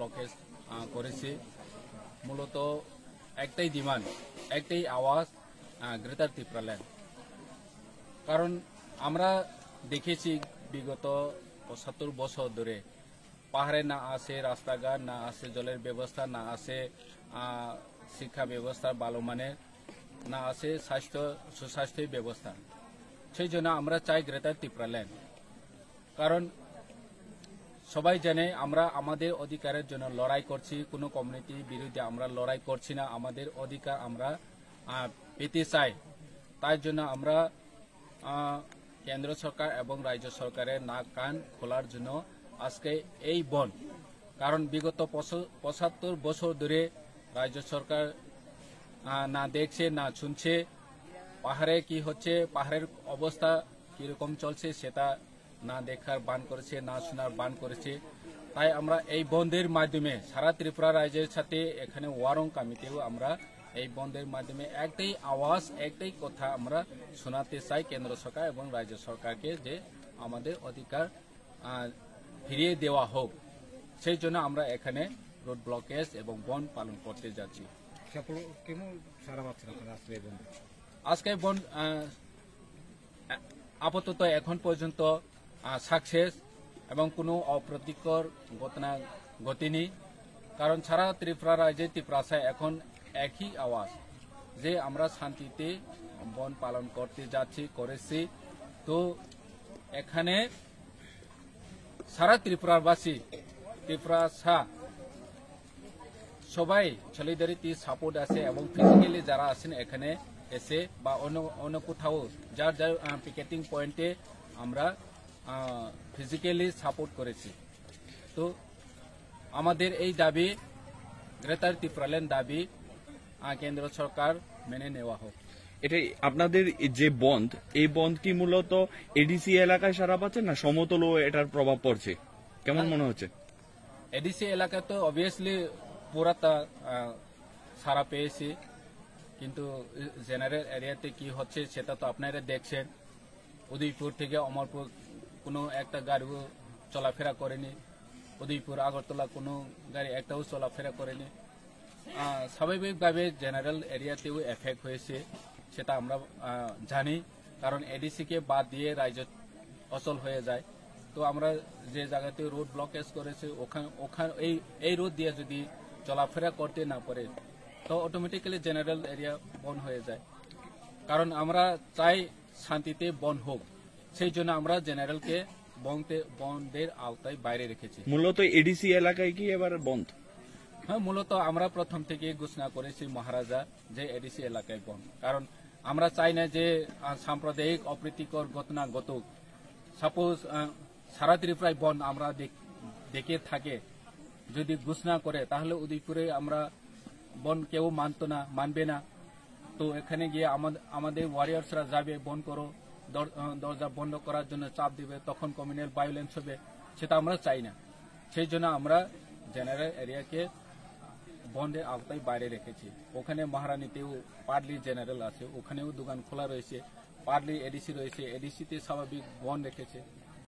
Blockage করেছি। মূলত একটাই ডিমান্ড, একটাই আওয়াজ, গ্রেটার ত্রিপুরাল্যান্ড। কারণ আমরা দেখেছি বিগত ৭৫ বছর ধরে পাহাড়ে না আসে রাস্তাঘাট, না আসে জলের ব্যবস্থা, না আসে শিক্ষা ব্যবস্থা ভালো মানের, না আসে সুস্বাস্থ্য ব্যবস্থা। সেই জন্য আমরা চাই গ্রেটার ত্রিপুরাল্যান্ড। কারণ সবাই জানে আমরা আমাদের অধিকারের জন্য লড়াই করছি, কোনো কমিউনিটি বিরুদ্ধে আমরা লড়াই করছি না। আমাদের অধিকার আমরা পেতে চাই। তাই জন্য আমরা কেন্দ্র সরকার এবং রাজ্য সরকারের নাক কান খোলার জন্য আজকে এই বন। কারণ বিগত ৭৫ বছর ধরে রাজ্য সরকার না দেখছে না শুনছে, পাহাড়ে কি হচ্ছে, পাহাড়ের অবস্থা কিরকম চলছে সেটা না দেখার বান করেছে, না শোনার বান করেছে। তাই আমরা এই বন্ধের মাধ্যমে সারা ত্রিপুরা রাজ্যের সাথে এখানে ওয়ারং কামিতেও আমরা এই বন্ধের মাধ্যমে একটাই আওয়াজ, একটাই কথা আমরা শোনাতে চাই কেন্দ্র সরকার এবং রাজ্য সরকারকে, যে আমাদের অধিকার ফিরিয়ে দেওয়া হোক। সেই জন্য আমরা এখানে রোড ব্লকেজ এবং বন্ধ পালন করতে যাচ্ছি। আজকে বন্ধ আপাতত এখন পর্যন্ত সাকসেস এবং কোনো অপ্রীতিকর ঘটনা ঘটেনি। কারণ সারা ত্রিপুরা রাজ্যে ত্রিপুরাশায় এখন একই আওয়াজ, যে আমরা শান্তিতে বন পালন করতে যাচ্ছি, করেছি। তো এখানে সারা ত্রিপুরাবাসী, ত্রিপুরাশা সবাই সলিডারিটি সাপোর্ট আছে এবং ফিজিক্যালি যারা আছেন এখানে এসে বা অন্য কোথাও যার যার পিকেটিং পয়েন্টে আমরা ফিজিক্যালি সাপোর্ট করেছি। তো আমাদের এই দাবি, গ্রেটার ত্রিপুরাল্যান্ড দাবি, কেন্দ্র সরকার মেনে নেওয়া হোক। এটাই আপনাদের যে বন্ধ, এই বন্ধ কি মূলত এডিসি এলাকায় সারা পাচ্ছে না সমতলও এটার প্রভাব পড়ছে? কেমন মনে হচ্ছে? এডিসি এলাকায় তো অবভিয়াসলি পুরাটা সারা পেয়েছি, কিন্তু জেনারেল এরিয়াতে কি হচ্ছে সেটা তো আপনারা দেখছেন। উদয়পুর থেকে অমরপুর কোনো একটা গাড়িও চলাফেরা করেনি, উদয়পুর আগরতলা কোনো গাড়ি একটাও চলাফেরা করেনি। স্বাভাবিকভাবে জেনারেল এরিয়াতেও এফেক্ট হয়েছে, সেটা আমরা জানি। কারণ এডিসিকে বাদ দিয়ে রাজ্য অচল হয়ে যায়। তো আমরা যে জায়গাতে রোড ব্লকেজ করেছি ওখানে এই রোড দিয়ে যদি চলাফেরা করতে না পারে তো অটোমেটিক্যালি জেনারেল এরিয়া বন্ধ হয়ে যায়। কারণ আমরা চাই শান্তিতে বন্ধ হোক, সেই জন্য আমরা জেনারেলকে বন্ধের আওতায় বাইরে রেখেছি। মূলত এডিসি এলাকায় কি এবার বন্ধ? হ্যাঁ, মূলত আমরা প্রথম থেকে ঘোষণা করেছি মহারাজা যে এডিসি এলাকায় বন্ধ। কারণ আমরা চাই না যে সাম্প্রদায়িক অপ্রীতিকর ঘটনা ঘটুক। সাপোজ সারা ত্রিপুরায় বন্ধ আমরা দেখে থাকে, যদি ঘোষণা করে তাহলে উদয়পুরে আমরা বন কেউ মানবে না। তো এখানে গিয়ে আমাদের ওয়ারিয়ার্সরা যাবে, বন করো, দরজা বন্ধ করার জন্য চাপ দিবে, তখন কমিউনাল ভায়োলেন্স হবে। সেটা আমরা চাই না। সেই জন্য আমরা জেনারেল এরিয়াকে বন্ধের আওতায় বাইরে রেখেছি। ওখানে মহারানীতেও পার্টলি জেনারেল আছে, ওখানেও দোকান খোলা রয়েছে, পার্টলি এডিসি রয়েছে, এডিসিতে স্বাভাবিক বন্ধ রেখেছে।